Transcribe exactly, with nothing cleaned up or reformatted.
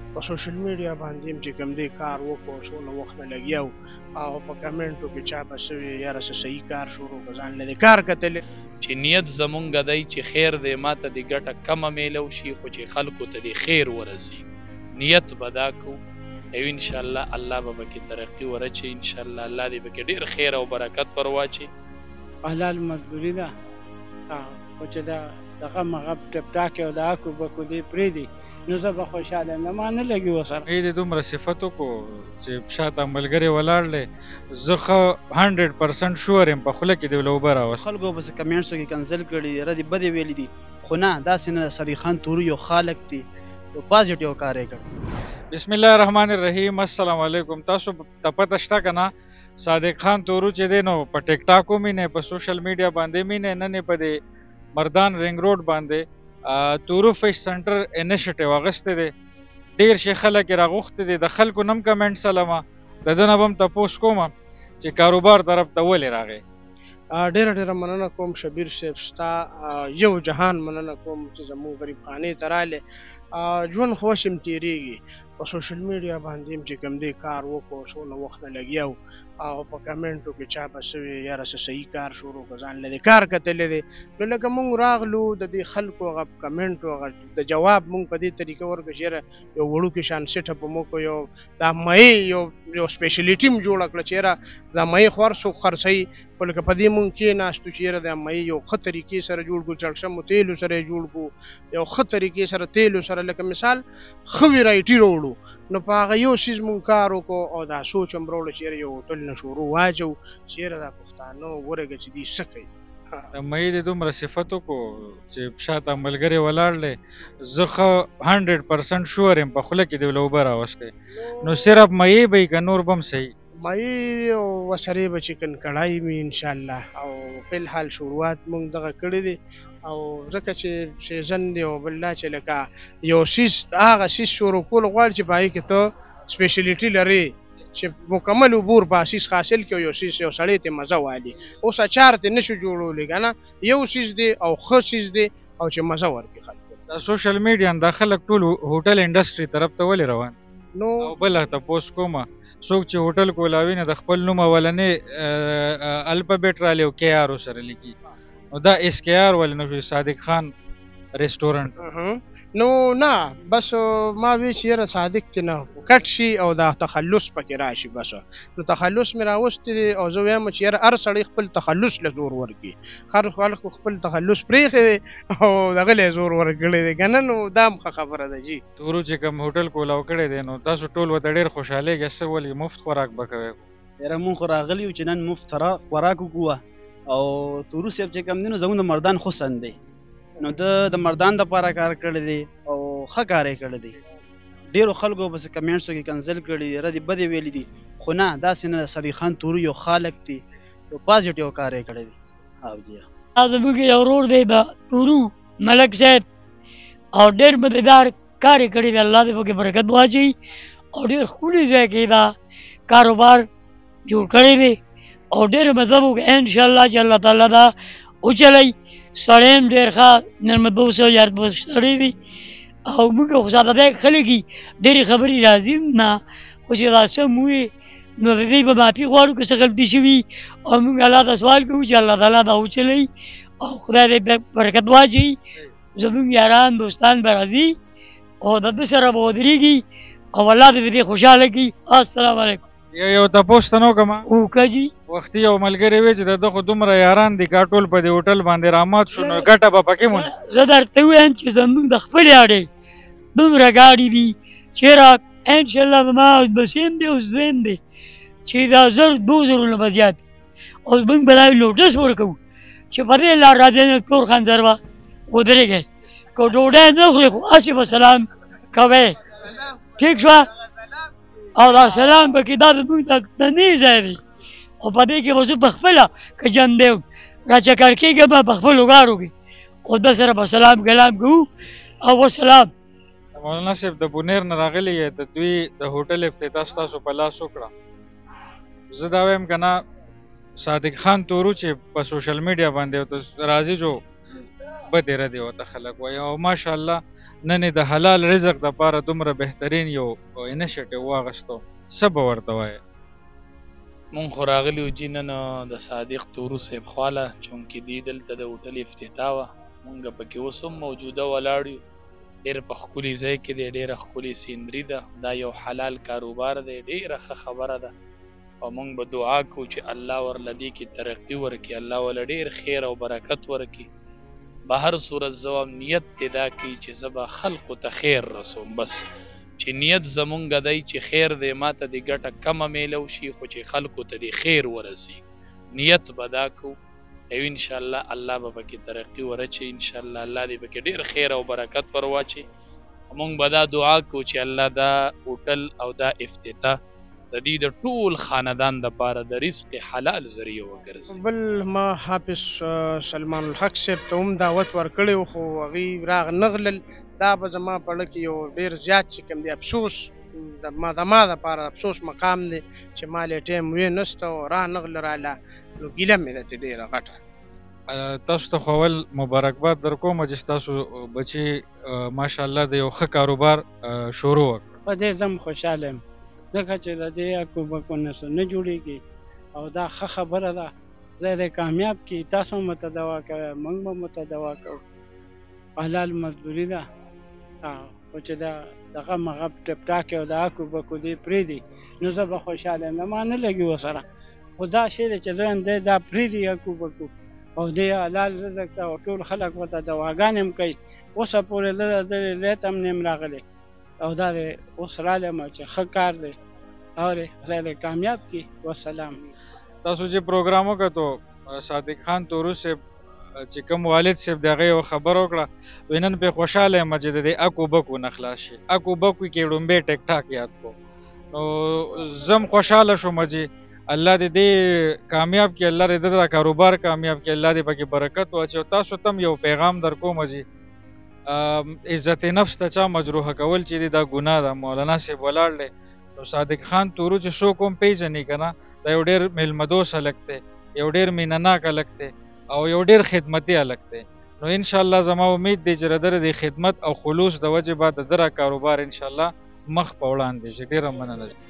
په سوشل میډیا باندې هم چې کوم دی کار وکړو څونه وخت نه لګیا وو او په کمنټو کې چا به سوي یاره څه صحیح کار شروع کړه ځان له دې کار کتلې چې نیت زمونږ دی چې خیر دی ماته د ګټه کمه میلو شي خو چې خلکو ته د خیر ورسي نیت به دا کوو او انشاءالله الله به پکې ترقي ورچي انشاءالله الله دې پکې ډېر خیر او برکت پر واچي حلال مزدوري ده خو چې دا دغه مغه ټپټاک او دا کو بکو دې پرېږدي نو زه به خوشحاله یم ما نه لګي ورسره ای دې دومره صفت وکړو چې شاته ملګري ولاړ دی زه ښه هنډرډ پرسنټ شور یم په خوله کې دې له اوبه راوست خلکو پسې کمنټسو کې کنسل کړي دي ردې بدې ویلي دي خو نه داسې نه ده صدیق خان تورو یو خالق دی یو پازیټیو کار یې کړی بسم الله الرحمن الرحیم السلام علیکم تاسو ته پته شته که نه صادق خان تورو چې دی نو په ټیک ټاک هم نه په سوشل میډیا باندې هم نه نه په دې مردان رنګ روډ باندې تورو فیش سنټر انیشیټیو اخیستی دی ډېر شي خلک یې راغوښتي دي د خلکو نه هم کمنټ سلمه د ده نه به هم تپوس کومه چې کاروبار طرف ته ولې راغی ډیره ډیره مننه کوم شبیر صاحب ستا یو جهان مننه کوم چې زموږ غریب خانې ته راغلې ژوند خوش هم تېرېږي په سوشل میډیا باندې هم چې کوم دی کار وکړو څونه وخت نه لګیا وو او په کمنټو کې چا به سوي یاره څه صحیح کار شروع کړه ځان له دې کار کتلی دی نو لکه مونږ راغلو د دې خلکو هغه کمنټو هغه د جواب مونږ په دې طریقه ورکړو چې یاره یو وړوکې شان سیټ اپ مو وکړو یو دا مۍ یو یو سپیشلیټي م جوړه کړه چې یاره دا مۍ خو هر څوک خرڅوي خو لکه په دې مونږ کېناستو چې یاره دا مۍ یو ښه طریقې سره جوړ کړو چړشمو تیلو سره یې جوړ کړو یو ښه طریقې سره تیلو سره لکه مثال ښه ویرایټي راوړو نو په هغه یو څیز مونږ کار وکړو او دا سوچ هم راوړو چې یو هوټل نه شروع واچو چې یاره دا پښتانه ورګه چې دوی څه کوي د مۍ دې دومره صفت وکړو چې شاته ملګري ولاړ دی زه ښه هنډرډ پرسنټ شور یم په خوله کې دې له اوبه راوستی نو صرف مۍ به یي که نور به هم صحیح مۍ او ورسره به چکن کړای وي انشاءالله او فلحال شروعات مونږ دغه کړی دی او ځکه چې سیزن دی او بل دا چې لکه یو څیز هغه څیز شروع کول غواړي چې په هغې کې ته سپیشلیټي لرې چې مکمل عبور په اساس حاصل کړو یو څیز یو سړی ته مزه والي اوس اچار ته نشو جوړولی که نه یو څیز دی او ښه څیز دی او چې مزه ورکړي خلکو دا سوشل میډیا دا خلک ټول هوټل انډسټري طرف ته ولې روان نو او بله تپوس کومه څوک چې هوټل کولاوي نه د خپل نوم اولنې الفابیټ رالی او کې آر ورسره لیکي نو دا اس کې آر ولې نه شي صادق خان ریسټورنټ نو نه بس ما وی چې یاره صادق ته نه کټ شي او دا تخلص پکې راشي بس نو تخلص مې راوستی دی او زه وایم چې یاره هر سړی خپل تخلص له زور ورکړي هر خلکو خپل تخلص پرېښی دی او دغه له زور ورکړی دی که نه نو دا هم ښه خبره ده جي تورو چې کوم هوټل کولاو کړی دی نو تاسو ټول ورته ډېر خوشحالېږئ څه ولې مفت خوراک به کوئ یاره مونږ خو راغلي یو چې نن مفت خوراک وکړو او تورو صاحب چې کوم دی نو زموږ د مردان حسن دی نو د د مردان دپاره کار کړی دی او ښه کار یې کړی دی ډېرو خلکو پسې کمنټسو کې کنسل کړي دي ردې بدې ویلي دي خو نه داسې نه ده صدیق خان تورو یو خالق دی یو پازیټیو کار یې کړی دی او جی زموږ یو ورور دی د تورو ملک صاحب او ډېر مددګار کار یې کړی دی الله دې پکې برکت واچوي او ډېر ښکلي ځای کې دا کاروبار جوړ کړی دی او ډېر مطلب وکړي انشاءالله چې الله تعالی دا وچلوي سړی هم ډېر ښه نرمتبوس او یاربوس سړی دی او موږ خو ساده بیګ خلک یي ډېرې خبرې راځي نه خو چې دا سم ووایي نو د دې به معافي غواړو که څه غلطي شوي او موږ الله ته سوال کوو چې الله تعالی دا وچلوي او خدای دې برکت واچوي زموږ یاران دوستان به راځي او د ده سره به ودرېږي او الله دې دې خوشحاله کړي السلام علیکم یو یو تپوس ته نه وکړم وکړه جي وختي یو ملګری وی چې د ده خو دومره یاران دي کا ټول په دې هوټل باندې رامات شو نو ګټه به پکې مونږ زه درته ووایم چې زموږ د خپلې اډې دومره ګاډي دي چېرې انشاءالله زما بسیم دی اوس دویم دی چې دا زر دو زرونه به زیات اوس موږ به دا نوټس ورکوو چې په دې لار راځئ تور خنځر به ودرېږئ که ډوډۍ نه خورئ خو هسې به سلام کوئ ټیک شوه او دا سلام پکې دا د موږ د نه ځای دی او په دې کې به زه په خپله که جن دی راچکر کېږم په خپلو ګاډو کې او ده سره به سلام کلام کوو او وسلام مولانا صاحب د بونیر نه راغلی یې د دوی د هوټل افتتاح ستاسو په لاس وکړه زه دا وایم که نه صادق خان تورو چې په سوشل میډیا باندې راځي جو بدې ردې ورته خلک وایي او ماشاءالله نن یې د حلال رزق دپاره دومره بهترین یو انیشیټیو واخیستو، څه به ورته وایې؟ مونږ خو راغلي وو جي نن د صادق تورو صاحب خواله چونکې دی دلته د هوټل افتتاح وه، مونږ پکې اوس هم موجوده ولاړ یو. ډېر په ښکلي ځای کې دی، ډېره ښکلې سینري ده، دا یو حلال کاروبار دی، ډېره ښه خبره ده. او مونږ به دعا کوو چې الله ورله دې کې ترقي ورکړي، الله ورله ډېر خیر او برکت ورکړي. به هر صورت زه هم نیت دې دا کوي چې زه به خلقو ته خیر رسوم، بس چې نیت زمونږ دی چې خیر دی ما ته دې ګټه کمه میلو شي، خو چې خلقو ته دې خیر ورسي. نیت به دا کوو او انشاءالله الله به پکې ترقي ورچي، انشاءالله الله دې پکې ډېر خیر او برکت ور واچي. مونږ به دا دعا کوو چې الله دا هوټل او دا افتتاح د دې د ټول خاندان دپاره د رزق حلال ذریعه وګرځي. بل ما حافظ سلمان الحق صاحب ته هم دعوت ورکړی و، خو هغوی راغ نغلل. دا به زما په اړه کې یو ډېر زیات چې کوم دی افسوس د ما د ما دپاره افسوس مقام دی چې ما له ټایم وی نسته او را نغله راله، نو ګیله مې ده چې ډېره غټه. تاسو ته خو اول مبارکباد در کوم چې ستاسو بچي ماشاءالله د یو ښه کاروبار شروع وکړ. په دې زه هم خوشحاله یم ځکه چې د دې اکو بکو نه څه نه جوړېږي او دا ښه خبره ده. خدای دې کامیاب کړي، تاسو هم ورته دعا کوئ، موږ به هم ورته دعا کوو. حلال مزدوري ده، خو چې دا دغه مغه ټپټاک او د اکو بکو دې پرېږدي نو زه به خوشحاله یم. ما نه لګي ورسره، خو دا شی دی چې زه یم دی دا پرېږدي اکو بکو او دې حلال رزق ته او ټول خلک ورته دعاګانې هم کوي. اوسه پورې زه د دې لیت هم نه یم راغلی او دا دی اوس رالیم چې ښه کار دی اورې خدای دې کامیاب کړي. والسلام. تاسو چې پروګرام وکړو صادق خان تورو صاحب چې کوم والد صاحب د هغې یو خبره وکړه، وایي نن پرې خوشحاله یم چې د دې اکو بکو نه خلاص شي. اکو بکو کې ړومبی ټیک ټاک یاد کړو، نو زه هم خوشحاله شوم چې الله دې دې کامیاب کړي، الله دې د دا کاروبار کامیاب کړي، الله دې پکې برکت واچي. او تاسو ته هم یو پیغام در کوم چې عزت نفس ته چا مجروحه کول چې دا ګناه ده. مولانا صاحب ولاړ دی، نو صادق خان تورو چې څوک هم پېژني که نه، دا یو ډېر میلمدوس هلک دی، یو ډېر مینهناک هلک دی او یو ډېر خدمتي هلک دی. نو انشاءالله زما امید دی چې د ده د خدمت او خلوص د وجې به د ده را کاروبار انشاءالله مخ په وړاندې شي. ډېره مننه.